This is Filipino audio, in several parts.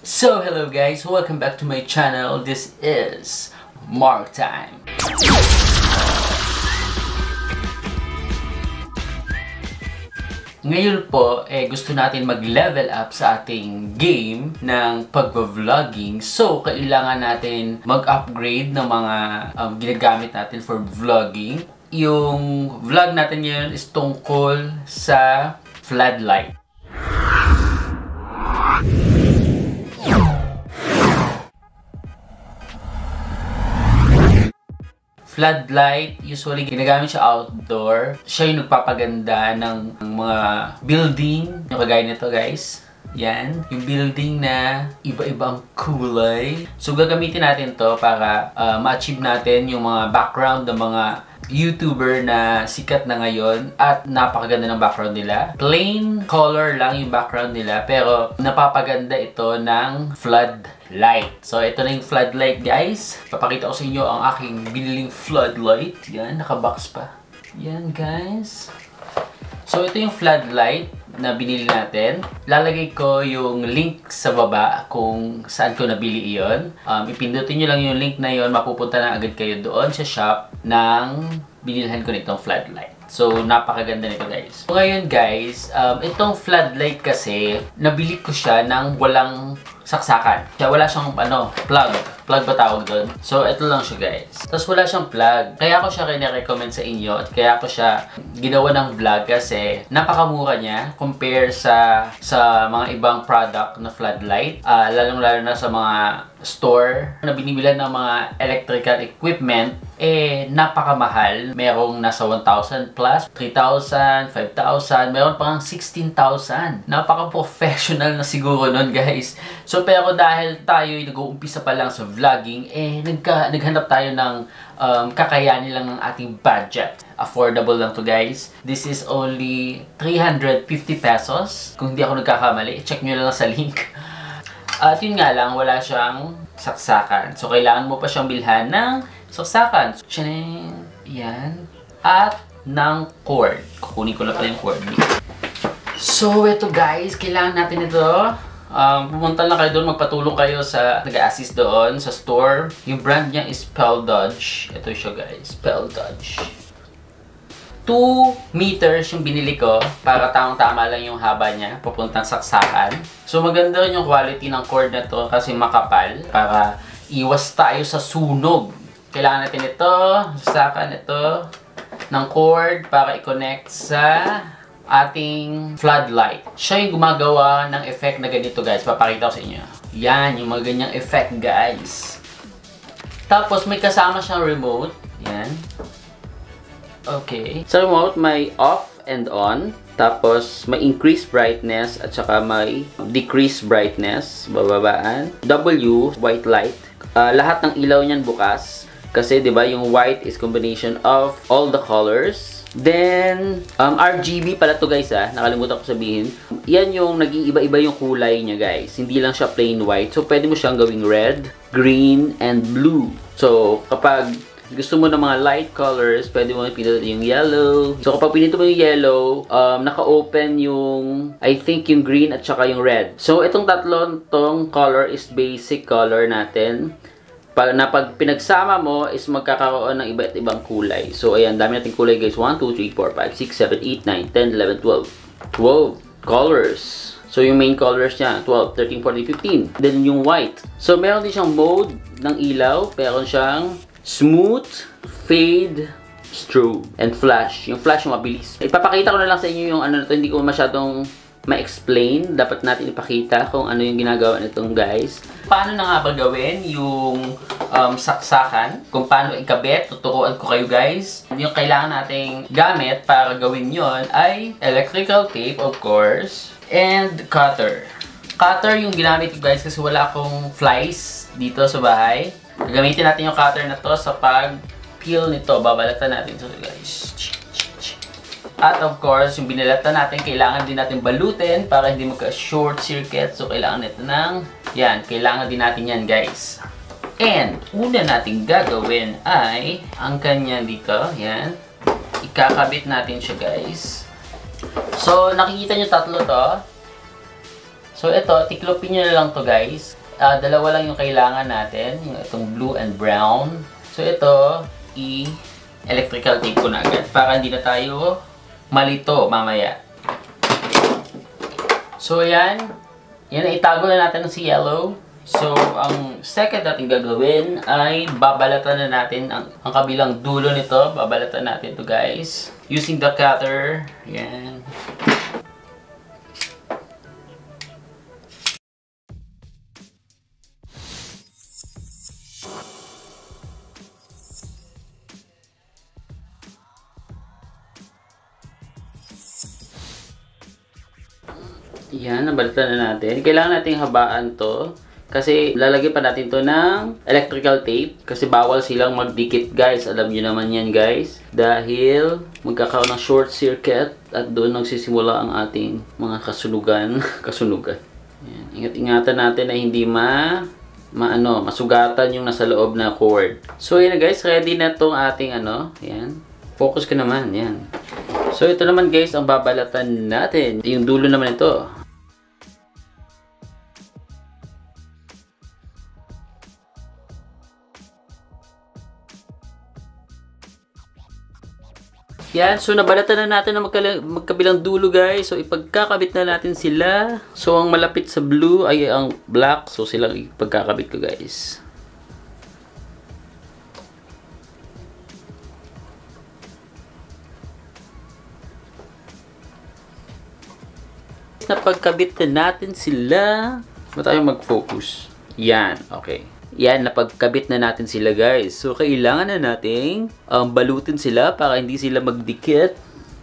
So hello guys, welcome back to my channel. This is Mark Time. Ngayon po, gusto natin mag-level up sa ating game ng pag-vlogging. So, kailangan natin mag-upgrade ng mga ginagamit natin for vlogging. Yung vlog natin ngayon is tungkol sa Floodlight. Floodlight, usually ginagamit siya outdoor. Siya yung nagpapaganda ng mga building. Yung kagaya nito guys. Yan. Yung building na iba-ibang kulay. So gagamitin natin to para ma-achieve natin yung mga background ng mga YouTuber na sikat na ngayon. At napakaganda ng background nila. Plain color lang yung background nila. Pero napapaganda ito ng Floodlight. So, ito na yung Floodlight, guys. Papakita ko sa inyo ang aking biniling Floodlight. Yan, nakabox pa. Yan, guys. So, ito yung Floodlight na binili natin. Lalagay ko yung link sa baba kung saan ko nabili iyon. Ipindutin nyo lang yung link na yon, mapupunta na agad kayo doon sa shop ng binilhan ko nitong Floodlight. So, napakaganda nito guys. So, ngayon guys, itong Floodlight kasi, nabili ko siya ng walang saksakan. Wala siyang plug. Plug ba tawag doon? So, ito lang siya guys. Tapos wala siyang plug. Kaya ko siya recommend sa inyo at kaya ko siya ginawa ng vlog kasi napakamura niya compare sa mga ibang product na Floodlight. Lalong-lalo na sa mga store na binibilan ng mga electrical equipment, napakamahal. Merong nasa 1,000 plus, 3,000, 5,000, meron pang 16,000. Napaka-professional na siguro nun guys. So, pero dahil tayo nag-uumpisa pa lang sa vlogging, naghanap tayo ng kakayanin lang ng ating budget. Affordable lang to guys. This is only 350 pesos. Kung hindi ako nagkakamali, check nyo lang sa link. At yun nga lang, wala siyang saksakan. So, kailangan mo pa siyang bilhan ng saksakan. Yan. At ng cord. Kukunin ko na pala yung cord. So, ito guys. Kailangan natin ito. Pumunta lang kayo doon. Magpatulong kayo sa nag-assist doon sa store. Yung brand niya is Dodge. Ito siya guys. Dodge. 2 meters yung binili ko para tamang-tama lang yung haba niya papuntang saksakan. So maganda rin yung quality ng cord na to kasi makapal para iwas tayo sa sunog. Kailangan natin ito, saksakan ito ng cord para i-connect sa ating Floodlight. Siya yung gumagawa ng effect na ganito guys. Papakita ko sa inyo. Yan, yung mga ganyang effect guys. Tapos may kasama siyang remote. Yan. Okay. Sa remote, may off and on. Tapos, may increase brightness at saka may decrease brightness. Bababaan. W, white light. Lahat ng ilaw niyan bukas. Kasi, di ba, yung white is combination of all the colors. Then, RGB pala to guys nakalimutan ko sabihin. Yan yung nag-iiba-iba yung kulay niya guys. Hindi lang siya plain white. So, pwede mo siyang gawing red, green, and blue. So, kapag gusto mo ng mga light colors, pwede mo pinutin yung yellow. So, kapag pinito mo yung yellow, naka-open yung, I think, yung green at saka yung red. So, itong tong color is basic color natin. Pag pinagsama mo, is magkakaroon ng iba't ibang kulay. So, ayan, dami nating kulay guys. 1, 2, 3, 4, 5, 6, 7, 8, 9, 10, 11, 12. 12 colors. So, yung main colors niya, 12, 13, 14, 15. Then, yung white. So, meron din siyang mode ng ilaw. Meron siyang smooth, fade, strobe, and flash. Yung flash yung mabilis. Ipapakita ko na lang sa inyo yung ano na to. Hindi ko masyadong ma-explain. Dapat natin ipakita kung ano yung ginagawa nitong guys. Paano na nga ba gawin yung saksakan? Kung paano ikabit, tuturuan ko kayo guys. Yung kailangan nating gamit para gawin yon ay electrical tape of course, and cutter. Cutter yung ginamit ko guys kasi wala akong flies dito sa bahay. Gagamitin natin yung cutter na to sa pag-peel nito. Babalatan natin ito guys. At of course, yung binalatan natin, kailangan din natin balutin para hindi magka-short circuit. So, kailangan nito ng, yan, kailangan din natin yan guys. And, una natin gagawin ay, ang kanya dito, yan, ikakabit natin siya guys. So, nakikita nyo tatlo to. So ito, tiklopin nyo na lang to guys. Dalawa lang yung kailangan natin, yung itong blue and brown. So ito, electrical tape ko na agad para hindi na tayo malito mamaya. So ayan, itago na natin si yellow. So ang second natin gagawin ay babalatan na natin ang kabilang dulo nito. Babalatan natin to guys using the cutter. Ayan. Yan, nabalatan na natin. Kailangan nating habaan to. Kasi lalagyan pa natin to ng electrical tape. Kasi bawal silang magdikit guys. Alam nyo naman yan guys. Dahil magkakaroon ng short circuit. At doon nagsisimula ang ating mga kasunugan. Kasunugan. Yan. Ingat-ingatan natin na hindi masugatan yung nasa loob na cord. So yan guys, ready na tong ating yan. Focus ka naman, yan. So ito naman guys, ang babalatan natin. Yung dulo naman ito. Yan, so nabalatan na natin ang magkabilang dulo guys. So ipagkakabit na natin sila. So ang malapit sa blue ay ang black. So sila ipagkakabit ko guys. Napagkabit na natin sila. Ba tayo mag-focus? Yan, okay. Yan, napagkabit na natin sila guys. So, kailangan na nating balutin sila para hindi sila magdikit.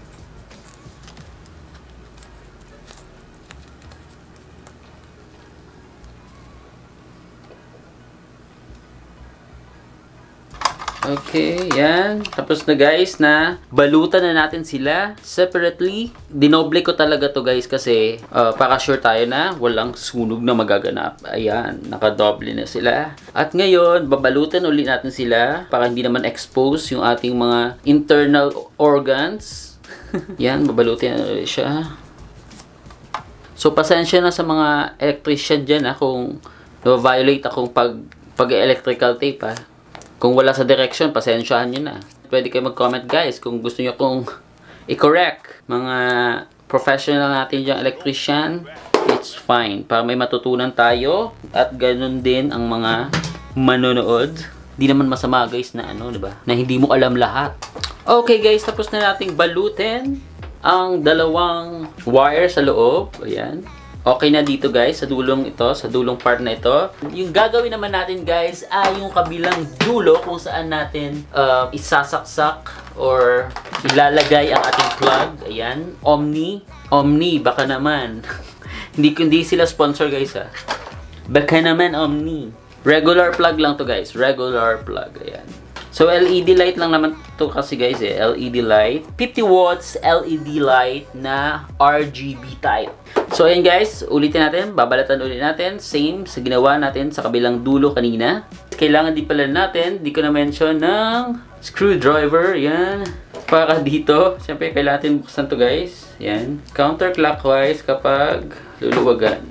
Okay, yan. Tapos na guys, na balutan na natin sila separately. Dinoble ko talaga to guys kasi para sure tayo na walang sunog na magaganap. Ayan, nakadoble na sila. At ngayon, babalutan ulit natin sila para hindi naman expose yung ating mga internal organs. Yan, babalutin na ulit siya. So, pasensya na sa mga electrician dyan kung na-violate akong pag-electrical tape Kung wala sa direction, pasensyahan nyo na. Pwede kayo mag-comment guys kung gusto nyo kong i-correct. Mga professional natin dyan, electrician, it's fine. Para may matutunan tayo at ganun din ang mga manonood. Di naman masama guys na diba? Na hindi mo alam lahat. Okay guys, tapos na nating balutin ang dalawang wire sa loob. Ayan. Okay na dito guys, sa dulong ito, sa dulong part na ito. Yung gagawin naman natin guys ay yung kabilang dulo kung saan natin isasaksak or ilalagay ang ating plug. Ayan, Omni, baka naman. hindi sila sponsor guys Baka naman Omni. Regular plug lang to guys, regular plug. Ayan. So LED light lang naman to kasi guys LED light. 50 watts LED light na RGB type. So ayan guys, ulitin natin, babalatan ulit natin. Same sa ginawa natin sa kabilang dulo kanina. Kailangan din pala natin, di ko na mention, ng screwdriver. Yan. Para dito, siyempre kailangan natin buksan to guys. Yan. Counterclockwise kapag luluwagan.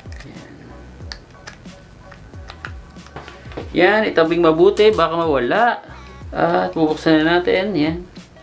Yan, itabing mabuti, baka mawala. At bubuksan na natin. Yan.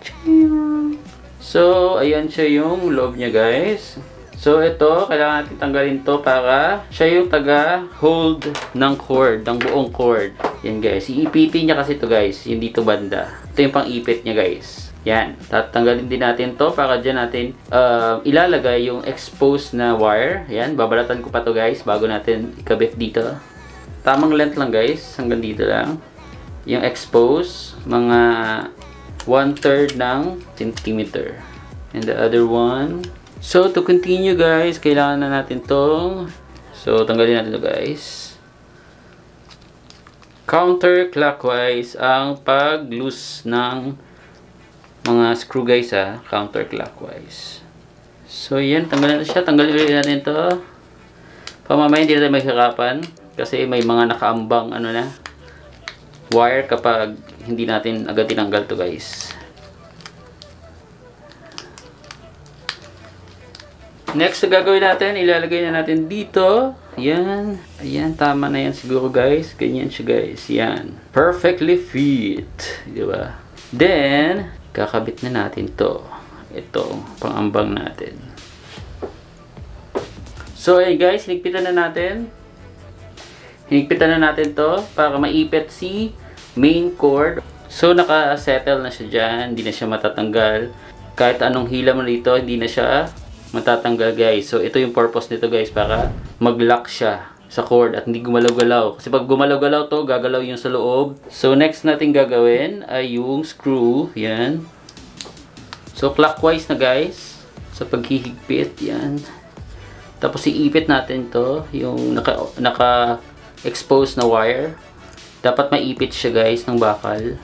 So, ayan siya yung loob niya guys. So, ito, kailangan natin tanggalin to para siya yung taga-hold ng cord, ng buong cord. Yan guys, iipitin niya kasi to guys, yung dito banda. Ito yung pang-ipit niya guys. Yan, tatanggalin din natin to para dyan natin ilalagay yung exposed na wire. Yan, babalatan ko pa to guys bago natin ikabit dito. Tamang length lang guys, hanggang dito lang. Yung exposed, mga 1/3 ng centimeter. And the other one. So, to continue guys, kailangan na natin tong, so, tanggalin natin to guys. Counterclockwise ang pag-loose ng mga screw guys counterclockwise. So, yan, tanggalin na siya. Tanggalin ulit natin to. Pamamaya hindi natin mahirapan kasi may mga nakaambang wire kapag hindi natin agad tinanggal to guys. Next na gagawin natin, ilalagay na natin dito. Yan. Ayan, tama na yan siguro guys. Ganyan siya guys. Yan. Perfectly fit. Diba? Then, kakabit na natin to. Ito, pang-ambang natin. So, ayan guys, hinigpitan na natin. Hinigpitan na natin to para maipit si main cord. So, naka-settle na siya dyan. Hindi na siya matatanggal. Kahit anong hila mo dito, hindi na siya matatanggal guys. So, ito yung purpose nito guys, para mag-lock siya sa cord at hindi gumalaw-galaw. Kasi pag gumalaw-galaw to, gagalaw yung sa loob. So, next natin gagawin ay yung screw. Yan. So, clockwise na guys. Sa paghihigpit. Yan. Tapos, iipit natin to. Yung naka-expose na wire. Dapat maipit siya guys ng bakal.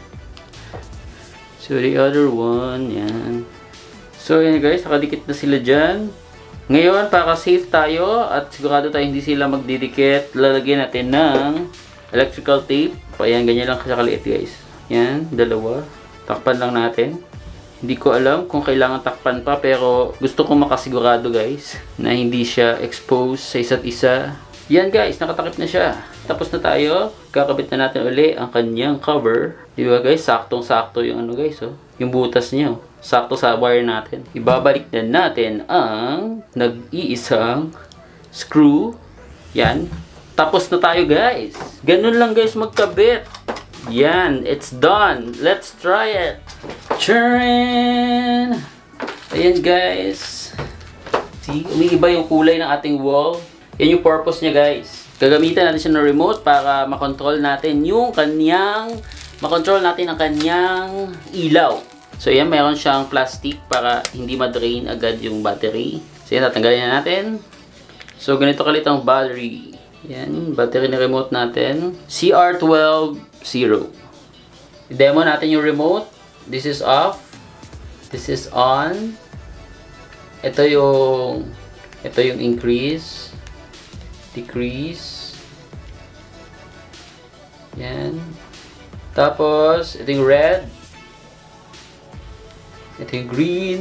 So, the other one. Yan. So, yan guys, nakadikit na sila dyan. Ngayon, para safe tayo at sigurado tayo hindi sila magdidikit, lalagyan natin ng electrical tape. Ayan, ganyan lang kaliit guys. Yan, dalawa. Takpan lang natin. Hindi ko alam kung kailangan takpan pa, pero gusto ko makasigurado guys na hindi siya exposed sa isa't isa. Yan guys, nakatakip na siya. Tapos na tayo. Kakabit na natin uli ang kanyang cover. Diba guys, saktong-sakto yung ano guys, oh. Yung butas niya, oh. Sakto sa wire natin. Ibabalik na natin ang nag-iisang screw. Yan. Tapos na tayo guys. Ganun lang guys magkabit. Yan. It's done. Let's try it. Charin! Ayan guys. See? Umiiba yung kulay ng ating wall. Yan yung purpose niya guys. Gagamitan natin siya ng remote para makontrol natin yung kanyang ang kanyang ilaw. So, yan, mayroon siyang plastic para hindi ma-drain agad yung battery. So, yan, tatanggalin na natin. So, ganito kalit ang battery. Yan, battery na remote natin. CR12-0. I-demo natin yung remote. This is off. This is on. Ito yung increase. Decrease. Yan. Tapos, ito yung red. Ito yung green.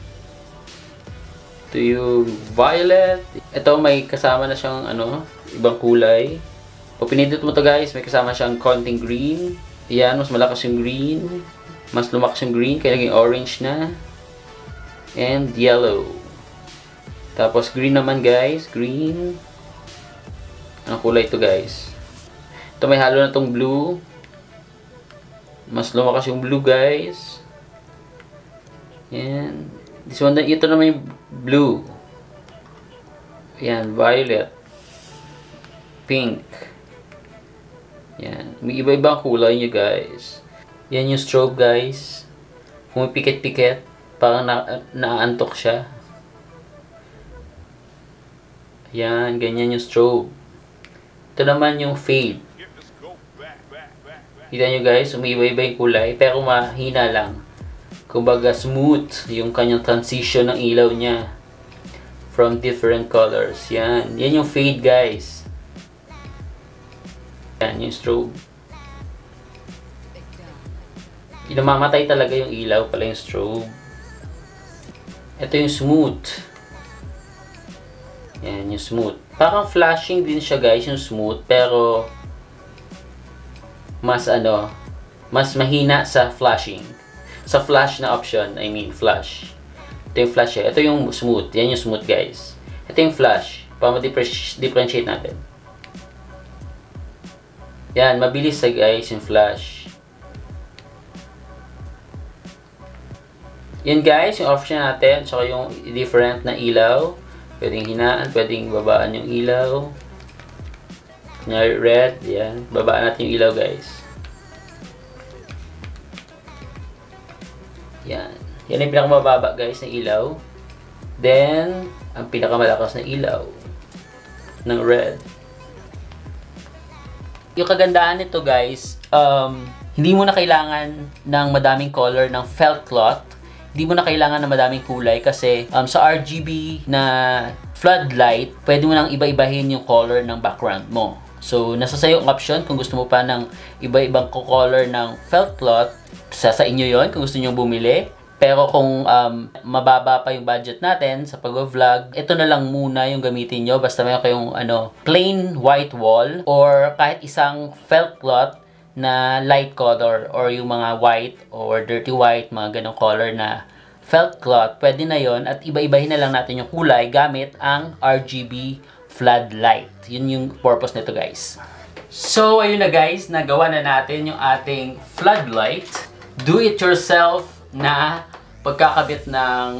Ito yung violet. Ito may kasama na siyang ibang kulay. Pag pinindot mo to guys, may kasama siyang konting green. Ayan, mas malakas yung green. Mas lumakas yung green, kaya naging orange na. And yellow. Tapos green naman guys, green. Anong kulay ito guys? Ito may halo na tong blue. Mas lumakas yung blue guys. Yan. This one, ito naman yung blue. Yan, violet. Pink. Yan. May iba-ibang kulay nyo guys. Yan yung strobe guys. Kung may pikit-pikit, parang naantok siya. Yan, ganyan yung strobe. Ito naman yung fade. Kita nyo guys, umiiba-iba yung kulay, pero mahina lang. Kumbaga smooth yung kanyang transition ng ilaw niya from different colors. Yan. Yan yung fade guys. Yan yung strobe. Namamatay talaga yung ilaw pala yung strobe. Ito yung smooth. Yan yung smooth. Parang flashing din siya guys yung smooth, pero mas mahina sa flashing. Sa flash na option, I mean flash. Ito yung flash eh. Ito yung smooth. Yan yung smooth guys. Ito yung flash. Para ma-differentiate natin. Yan, mabilis sa guys yung flash. Yan guys, yung option natin. Tsaka yung different na ilaw. Pwedeng hinaan, pwedeng babaan yung ilaw. Kunyari red, yan. Babaan natin yung ilaw guys. Yan. Yan yung pinakamababa guys na ilaw. Then, ang pinakamalakas na ilaw ng red. Yung kagandahan nito guys, hindi mo na kailangan ng madaming color ng felt cloth. Hindi mo na kailangan ng madaming kulay kasi sa RGB na floodlight, pwede mo nang iba-ibahin yung color ng background mo. So, nasa sayo ang option kung gusto mo pa ng iba-ibang color ng felt cloth. Sa inyo yon kung gusto nyo bumili. Pero kung mababa pa yung budget natin sa pag-vlog, ito na lang muna yung gamitin nyo. Basta meron kayong plain white wall or kahit isang felt cloth na light color or yung mga white or dirty white, mga ganong color na felt cloth. Pwede na yon at iba-ibahin na lang natin yung kulay gamit ang RGB floodlight. Yun yung purpose nito, guys. So, ayun na guys, nagawa na natin yung ating floodlight. Do it yourself na pagkakabit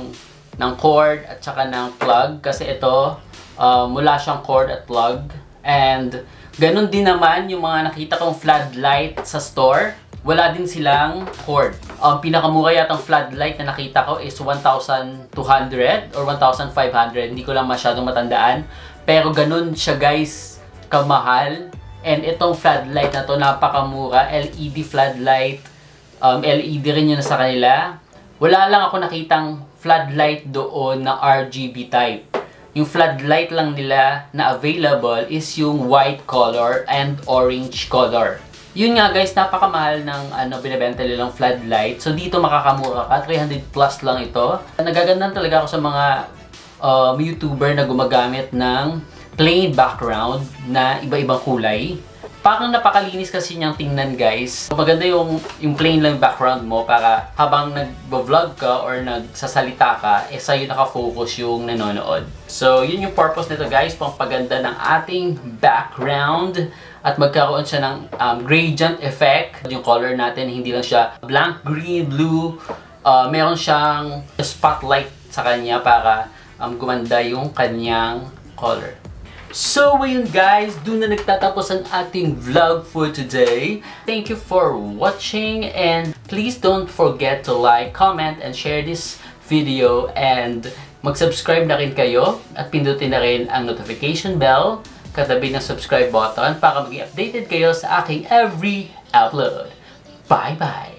ng cord at saka ng plug kasi ito mula siyang cord at plug, and ganun din naman yung mga nakita kong floodlight sa store, wala din silang cord. Pinakamura yatang floodlight na nakita ko is 1,200 or 1,500, hindi ko lang masyadong matandaan, pero ganun siya guys kamahal. And itong floodlight na to napakamura, LED floodlight. LED rin yun sa kanila. Wala lang ako nakitang floodlight doon na RGB type. Yung floodlight lang nila na available is yung white color and orange color. Yun nga guys, napakamahal ng binibenta nilang floodlight. So dito makakamura ka, 300 plus lang ito. Nagagandahan talaga ako sa mga YouTuber na gumagamit ng plain background na iba-ibang kulay. Parang napakalinis kasi niyang tingnan guys. Maganda yung plain lang background mo para habang nag-vlog ka or nagsasalita ka, sa'yo nakafocus yung nanonood. So, yun yung purpose nito guys, pangpaganda ng ating background at magkaroon siya ng gradient effect. Yung color natin, hindi lang siya blank, green, blue. Meron siyang spotlight sa kanya para gumanda yung kanyang color. So, ayun guys, doon na nagtatapos ang ating vlog for today. Thank you for watching and please don't forget to like, comment, and share this video, and mag-subscribe na rin kayo at pindutin na rin ang notification bell katabi ng subscribe button para maging updated kayo sa aking every upload. Bye-bye!